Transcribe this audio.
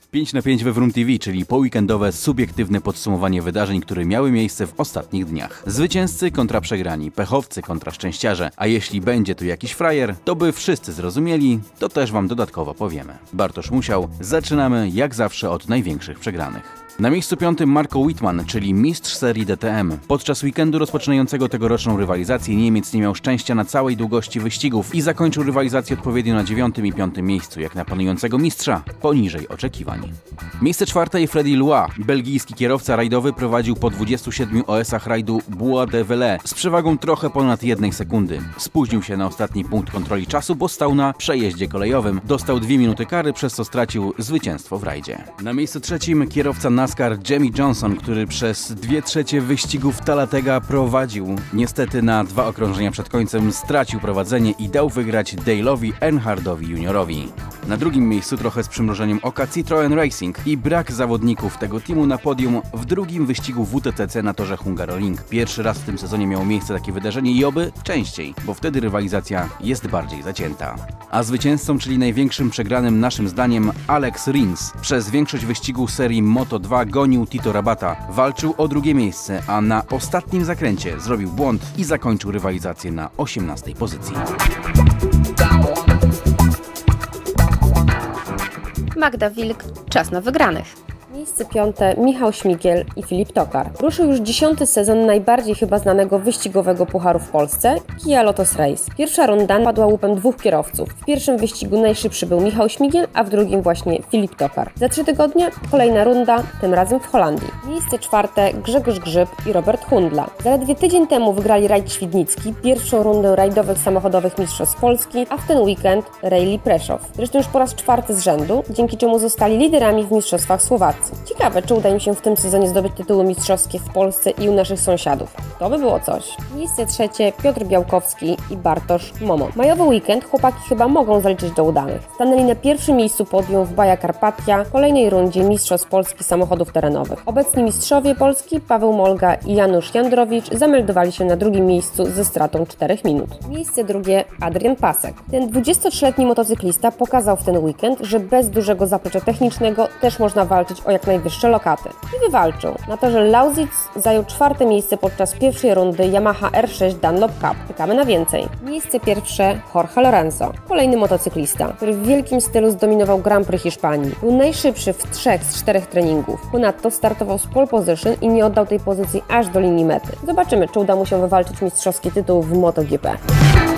5 na 5 we Vroom TV, czyli poweekendowe, subiektywne podsumowanie wydarzeń, które miały miejsce w ostatnich dniach. Zwycięzcy kontra przegrani, pechowcy kontra szczęściarze, a jeśli będzie tu jakiś frajer, to by wszyscy zrozumieli, to też wam dodatkowo powiemy. Bartosz Musiał, zaczynamy jak zawsze od największych przegranych. Na miejscu 5 Marco Wittmann, czyli mistrz serii DTM. Podczas weekendu rozpoczynającego tegoroczną rywalizację Niemiec nie miał szczęścia na całej długości wyścigów i zakończył rywalizację odpowiednio na 9. i 5. miejscu, jak na panującego mistrza, poniżej oczekiwań. Miejsce 4 Freddy Loa. Belgijski kierowca rajdowy prowadził po 27 OS-ach rajdu Bois de Velay z przewagą trochę ponad 1 sekundy. Spóźnił się na ostatni punkt kontroli czasu, bo stał na przejeździe kolejowym. Dostał 2 minuty kary, przez co stracił zwycięstwo w rajdzie. Na miejscu 3 kierowca NASCAR Jimmie Johnson, który przez 2/3 wyścigów Talladega prowadził. Niestety na 2 okrążenia przed końcem stracił prowadzenie i dał wygrać Dale'owi Earnhardowi juniorowi. Na drugim miejscu, trochę z przymrużeniem oka, Citroën Racing i brak zawodników tego teamu na podium w drugim wyścigu WTCC na torze Hungaroring. Pierwszy raz w tym sezonie miało miejsce takie wydarzenie i oby częściej, bo wtedy rywalizacja jest bardziej zacięta. A zwycięzcą, czyli największym przegranym naszym zdaniem, Alex Rins. Przez większość wyścigu serii Moto2 gonił Tito Rabata. Walczył o drugie miejsce, a na ostatnim zakręcie zrobił błąd i zakończył rywalizację na 18. pozycji. Magda Wilk, czas na wygranych. Miejsce 5 Michał Śmigiel i Filip Tokar. Ruszył już 10. sezon najbardziej chyba znanego wyścigowego pucharu w Polsce, Kia Lotus Race. Pierwsza runda padła łupem 2 kierowców. W pierwszym wyścigu najszybszy był Michał Śmigiel, a w drugim właśnie Filip Tokar. Za 3 tygodnie kolejna runda, tym razem w Holandii. Miejsce 4 Grzegorz Grzyb i Robert Hundla. Zaledwie tydzień temu wygrali rajd świdnicki, pierwszą rundę rajdowych samochodowych mistrzostw Polski, a w ten weekend Rally Preszów. Zresztą już po raz 4 z rzędu, dzięki czemu zostali liderami w mistrzostwach Słowacji. Ciekawe, czy uda im się w tym sezonie zdobyć tytuły mistrzowskie w Polsce i u naszych sąsiadów. To by było coś. Miejsce 3 Piotr Białkowski i Bartosz Momo. Majowy weekend chłopaki chyba mogą zaliczyć do udanych. Stanęli na pierwszym miejscu podium w Baja Karpatia, kolejnej rundzie mistrzostw Polski samochodów terenowych. Obecni mistrzowie Polski Paweł Molga i Janusz Jandrowicz zameldowali się na drugim miejscu ze stratą 4 minut. Miejsce 2 Adrian Pasek. Ten 23-letni motocyklista pokazał w ten weekend, że bez dużego zaplecza technicznego też można walczyć o jak najwyższe lokaty. I wywalczył. Na torze Lausitz zajął 4. miejsce podczas pierwszej rundy Yamaha R6 Dunlop Cup. Czekamy na więcej. Miejsce 1 Jorge Lorenzo. Kolejny motocyklista, który w wielkim stylu zdominował Grand Prix Hiszpanii. Był najszybszy w 3 z 4 treningów. Ponadto startował z pole position i nie oddał tej pozycji aż do linii mety. Zobaczymy, czy uda mu się wywalczyć mistrzowski tytuł w MotoGP.